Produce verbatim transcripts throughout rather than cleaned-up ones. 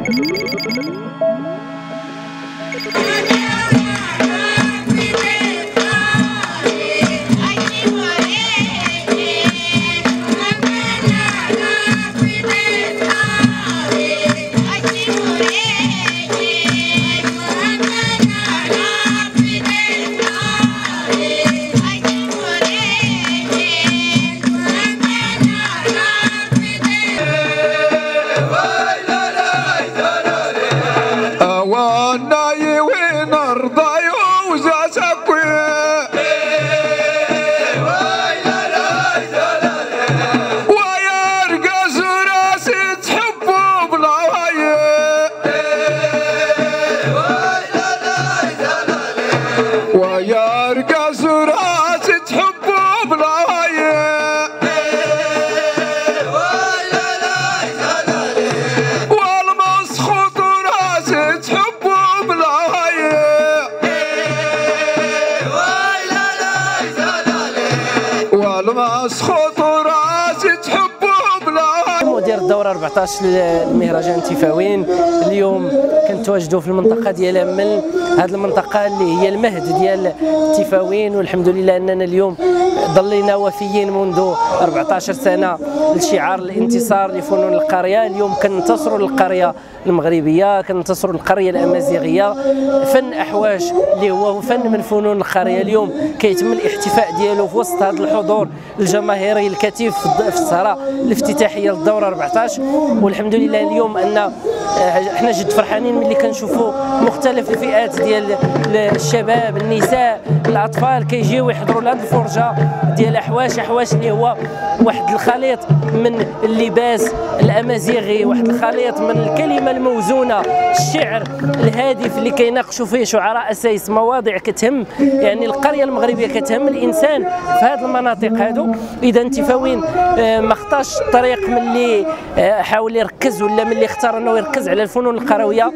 مدير الدورة أربعطاش للمهرجان تيفاوين. اليوم كنتواجدوا في المنطقة ديال أمل، هذه المنطقة اللي هي المهد ديال تيفاوين، والحمد لله أننا اليوم ظلينا وفيين منذ أربعطاش سنة لشعار الانتصار لفنون القرية. اليوم كننتصروا للقرية المغربية، كننتصروا للقرية الأمازيغية. فن أحواش اللي هو فن من فنون القرية اليوم كيتم الاحتفاء ديالو في وسط هذا الحضور الجماهيري الكثيف في السهرة الافتتاحية للدورة أربعطاش. والحمد لله اليوم أن احنا جد فرحانين ملي كنشوفوا مختلف الفئات ديال الشباب، النساء، الأطفال كيجيو يحضروا لهذه الفرجة ديال أحواش. أحواش اللي هو واحد الخليط من اللباس الأمازيغي، واحد الخليط من الكلمة الموزونة، الشعر الهادف اللي كيناقشوا فيه شعراء أسايس مواضيع كتهم يعني القرية المغربية، كتهم الإنسان في هذه المناطق هادو. إذا تيفاوين ما خطاش الطريق من اللي حاول يركز ولا من اللي اختار أنه يركز على الفنون القروية.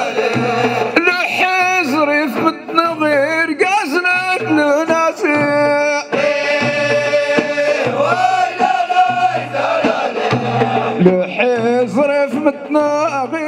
الحزر في متنا غير قاسنا ناسي الحزر في متنا